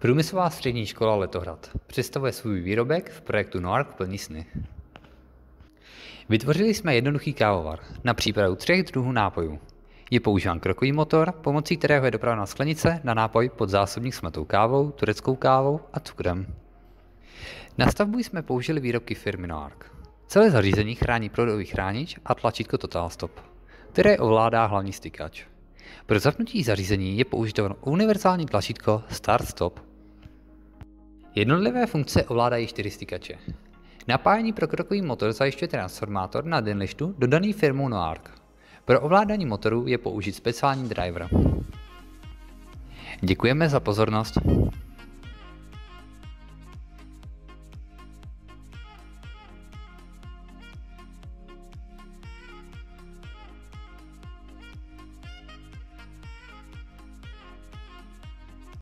Průmyslová střední škola Letohrad představuje svůj výrobek v projektu Noark plní sny. Vytvořili jsme jednoduchý kávovar na přípravu 3 druhů nápojů. Je používán krokový motor, pomocí kterého je dopravena sklenice na nápoj pod zásobník s mletou kávou, tureckou kávou a cukrem. Na stavbu jsme použili výrobky firmy Noark. Celé zařízení chrání proudový chránič a tlačítko Total Stop, které ovládá hlavní stykač. Pro zapnutí zařízení je použito univerzální tlačítko Start Stop. Jednotlivé funkce ovládají 4 stykače. Napájení pro krokový motor zajišťuje transformátor na Denlištu dodaný firmou Noark. Pro ovládání motoru je použit speciální driver. Děkujeme za pozornost.